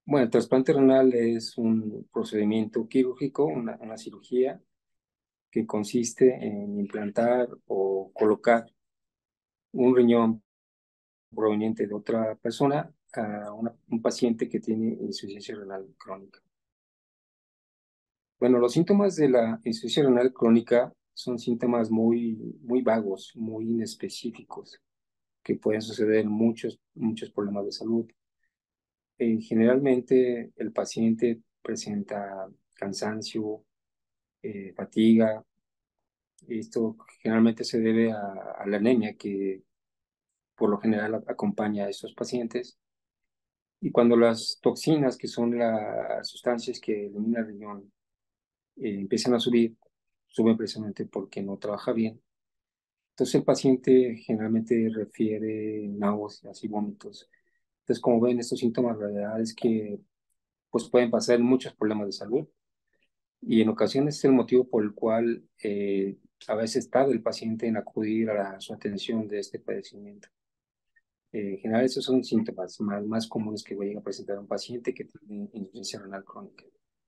Bueno, el trasplante renal es un procedimiento quirúrgico, una cirugía que consiste en implantar o colocar un riñón proveniente de otra persona a un paciente que tiene insuficiencia renal crónica. Bueno, los síntomas de la insuficiencia renal crónica son síntomas muy vagos, muy inespecíficos, que pueden suceder en muchos problemas de salud. Generalmente el paciente presenta cansancio, fatiga. Esto generalmente se debe a la anemia que por lo general acompaña a estos pacientes. Y cuando las toxinas, que son las sustancias que eliminan el riñón, empiezan a subir, suben precisamente porque no trabaja bien. Entonces el paciente generalmente refiere náuseas y vómitos. Entonces, como ven, estos síntomas, la verdad es que pues, pueden pasar en muchos problemas de salud. Y en ocasiones es el motivo por el cual a veces tarda el paciente en acudir a su atención de este padecimiento. En general, esos son síntomas más comunes que llega a presentar un paciente que tiene insuficiencia renal crónica.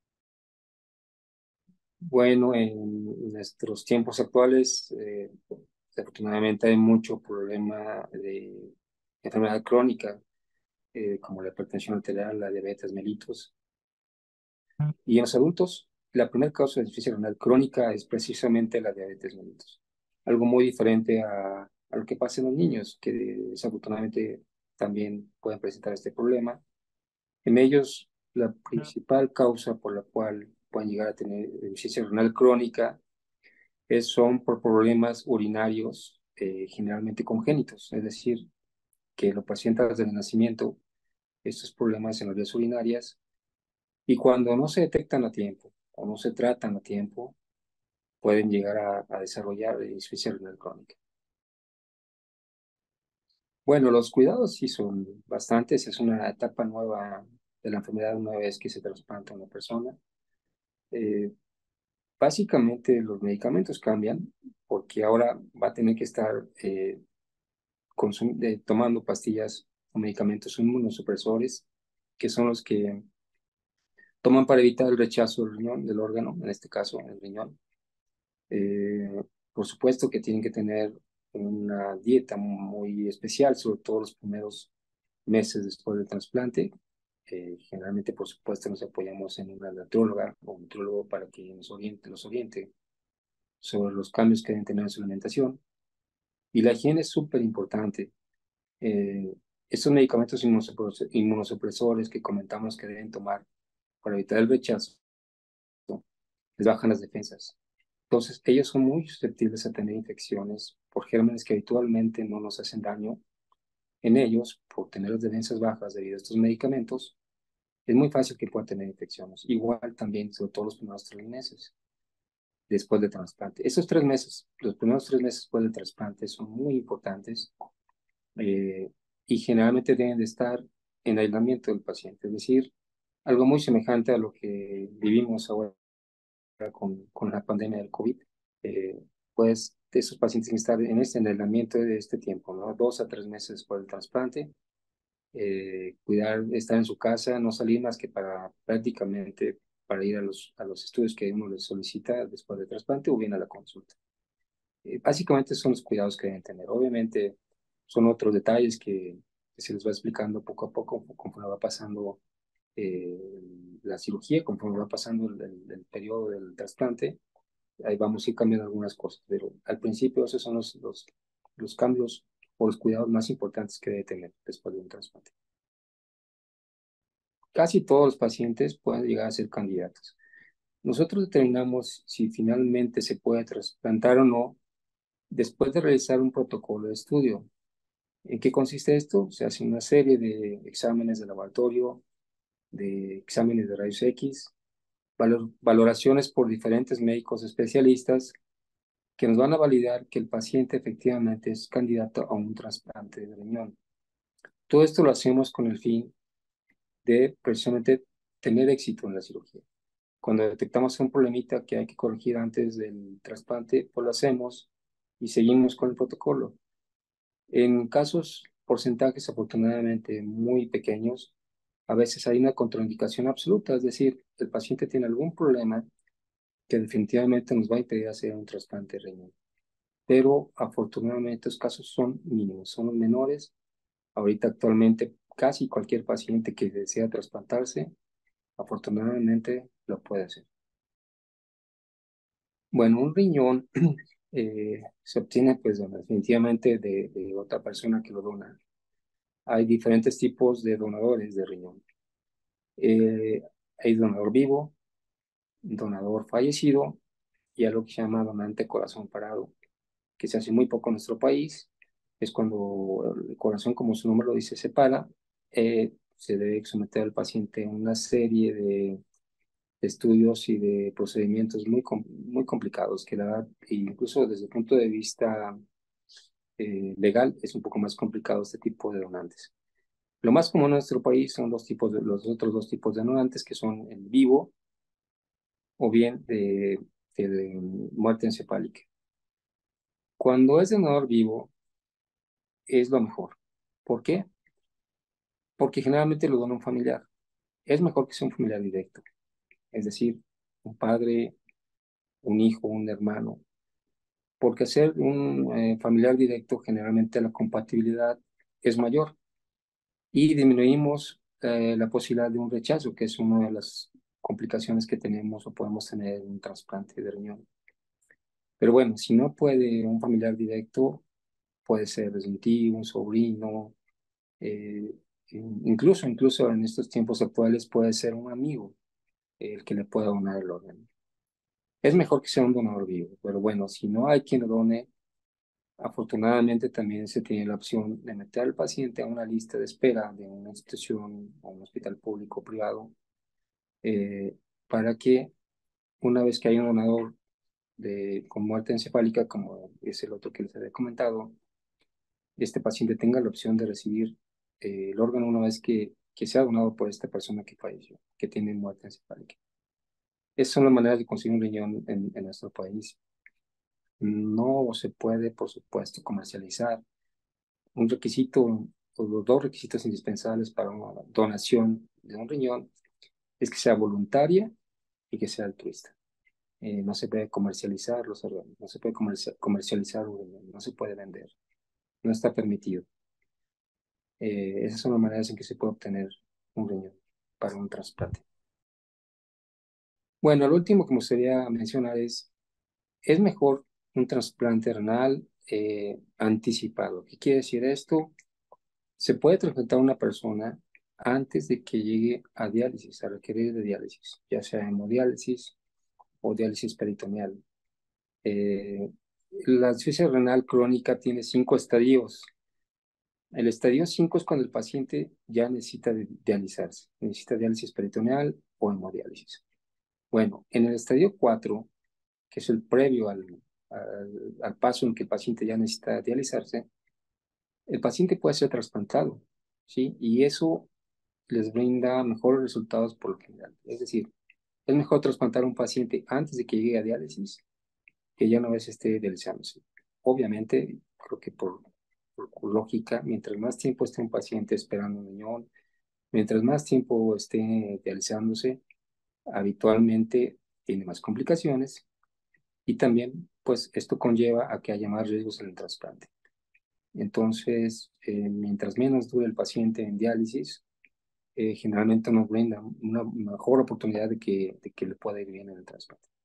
Bueno, en nuestros tiempos actuales, desafortunadamente hay mucho problema de enfermedad crónica, como la hipertensión arterial, la diabetes mellitus. Y en los adultos, la primera causa de insuficiencia renal crónica es precisamente la diabetes mellitus. Algo muy diferente a lo que pasa en los niños, que desafortunadamente también pueden presentar este problema. En ellos, la principal causa por la cual pueden llegar a tener insuficiencia renal crónica son por problemas urinarios, generalmente congénitos, es decir, que los pacientes desde el nacimiento, estos problemas en las vías urinarias, y cuando no se detectan a tiempo o no se tratan a tiempo, pueden llegar a desarrollar insuficiencia renal crónica. Bueno, los cuidados sí son bastantes, es una etapa nueva de la enfermedad una vez que se trasplanta a una persona. Eh, Básicamente los medicamentos cambian porque ahora va a tener que estar tomando pastillas o medicamentos inmunosupresores, que son los que toman para evitar el rechazo del riñón, del órgano, en este caso el riñón. Por supuesto que tienen que tener una dieta muy especial, sobre todo los primeros meses después del trasplante. Generalmente, por supuesto, nos apoyamos en una nutrióloga o un nutriólogo para que nos oriente sobre los cambios que deben tener en su alimentación. Y la higiene es súper importante. Eh, Estos medicamentos inmunosupresores que comentamos que deben tomar para evitar el rechazo, les bajan las defensas. Entonces, ellos son muy susceptibles a tener infecciones por gérmenes que habitualmente no nos hacen daño. En ellos, por tener las defensas bajas debido a estos medicamentos, es muy fácil que puedan tener infecciones. Igual también, sobre todo los primeros 3 meses después del trasplante. Esos 3 meses, los primeros 3 meses después del trasplante son muy importantes, eh, y generalmente deben de estar en aislamiento del paciente, es decir, algo muy semejante a lo que vivimos ahora con la pandemia del COVID. Pues esos pacientes tienen que estar en este aislamiento de este tiempo, ¿no? 2 a 3 meses después del trasplante, cuidar, estar en su casa, no salir más que para prácticamente para ir a los estudios que uno les solicita después del trasplante o bien a la consulta. Básicamente son los cuidados que deben tener. Obviamente son otros detalles que se les va explicando poco a poco conforme va pasando eh, la cirugía, conforme va pasando el periodo del trasplante. Ahí vamos a ir cambiando algunas cosas, pero al principio esos son los cambios o los cuidados más importantes que debe tener después de un trasplante. Casi todos los pacientes pueden llegar a ser candidatos. Nosotros determinamos si finalmente se puede trasplantar o no después de realizar un protocolo de estudio. ¿En qué consiste esto? Se hace una serie de exámenes de laboratorio, de exámenes de rayos X, valoraciones por diferentes médicos especialistas que nos van a validar que el paciente efectivamente es candidato a un trasplante de riñón. Todo esto lo hacemos con el fin de precisamente tener éxito en la cirugía. Cuando detectamos un problemita que hay que corregir antes del trasplante, pues lo hacemos y seguimos con el protocolo. En casos, porcentajes afortunadamente muy pequeños, A veces hay una contraindicación absoluta, es decir, el paciente tiene algún problema que definitivamente nos va a impedir hacer un trasplante de riñón. Pero afortunadamente los casos son mínimos, son los menores. Ahorita actualmente casi cualquier paciente que desea trasplantarse, afortunadamente lo puede hacer. Bueno, un riñón se obtiene pues definitivamente de otra persona que lo dona. Hay diferentes tipos de donadores de riñón. Eh, Hay donador vivo, donador fallecido y algo que se llama donante corazón parado, que se hace muy poco en nuestro país. Es cuando el corazón, como su nombre lo dice, se para. Se debe someter al paciente a una serie de estudios y de procedimientos muy complicados, que la verdad, incluso desde el punto de vista legal, es un poco más complicado este tipo de donantes. Lo más común en nuestro país son los otros dos tipos de donantes, que son el vivo o bien de muerte encefálica. Cuando es donador vivo, es lo mejor. ¿Por qué? Porque generalmente lo dona un familiar. Es mejor que sea un familiar directo, es decir, un padre, un hijo, un hermano, porque ser un familiar directo generalmente la compatibilidad es mayor y disminuimos la posibilidad de un rechazo, que es una de las complicaciones que tenemos o podemos tener en un trasplante de riñón. Pero bueno, si no puede un familiar directo, puede ser desde un tío, un sobrino, eh, incluso en estos tiempos actuales puede ser un amigo el que le pueda donar el órgano. Es mejor que sea un donador vivo, pero bueno, si no hay quien lo done, afortunadamente también se tiene la opción de meter al paciente a una lista de espera de una institución o un hospital público o privado, eh, para que una vez que haya un donador con muerte encefálica, como es el otro que les había comentado, este paciente tenga la opción de recibir el órgano una vez que sea donado por esta persona que falleció, que tiene muerte encefálica. Esas son las maneras de conseguir un riñón en nuestro país. No se puede, por supuesto, comercializar. Un requisito o los dos requisitos indispensables para una donación de un riñón es que sea voluntaria y que sea altruista. No se puede comercializar los órganos, no se puede comercializar un riñón, no se puede vender, no está permitido. Esas son las maneras en que se puede obtener un riñón para un trasplante. Bueno, lo último que me gustaría mencionar es mejor un trasplante renal anticipado. ¿Qué quiere decir esto? Se puede trasplantar a una persona antes de que llegue a diálisis, a requerir de diálisis, ya sea hemodiálisis o diálisis peritoneal. Eh, la insuficiencia renal crónica tiene 5 estadios. El estadio 5 es cuando el paciente ya necesita dializarse, necesita diálisis peritoneal o hemodiálisis. Bueno, en el estadio 4, que es el previo al paso en que el paciente ya necesita dializarse, el paciente puede ser trasplantado, ¿sí? Y eso les brinda mejores resultados por lo general. Es decir, es mejor trasplantar a un paciente antes de que llegue a diálisis que ya una vez esté dializándose. Obviamente, creo que por lógica, mientras más tiempo esté un paciente esperando un riñón, mientras más tiempo esté dializándose, habitualmente tiene más complicaciones y también, pues, esto conlleva a que haya más riesgos en el trasplante. Entonces, mientras menos dure el paciente en diálisis, generalmente nos brinda una mejor oportunidad de que le pueda ir bien en el trasplante.